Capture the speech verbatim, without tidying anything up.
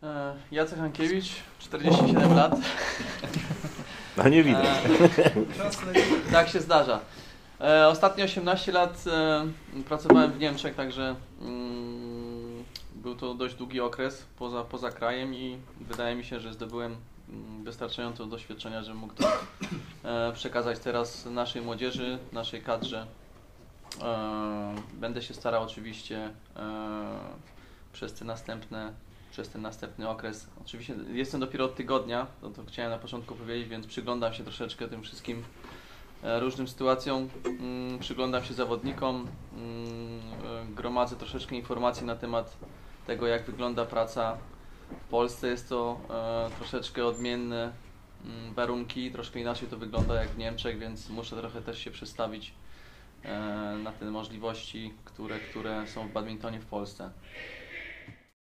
E, Jacek Hankiewicz, czterdzieści siedem lat. No nie widać. E, tak się zdarza. E, ostatnie osiemnaście lat e, pracowałem w Niemczech, także mm, był to dość długi okres poza, poza krajem i wydaje mi się, że zdobyłem mm, wystarczająco doświadczenia, żebym mógł to e, przekazać teraz naszej młodzieży, naszej kadrze. E, będę się starał oczywiście e, przez te następne przez ten następny okres. Oczywiście jestem dopiero od tygodnia, to, to chciałem na początku powiedzieć, więc przyglądam się troszeczkę tym wszystkim e, różnym sytuacjom, mm, przyglądam się zawodnikom, mm, e, gromadzę troszeczkę informacji na temat tego, jak wygląda praca w Polsce. Jest to e, troszeczkę odmienne mm, warunki, troszkę inaczej to wygląda jak w Niemczech, więc muszę trochę też się przestawić e, na te możliwości, które, które są w badmintonie w Polsce.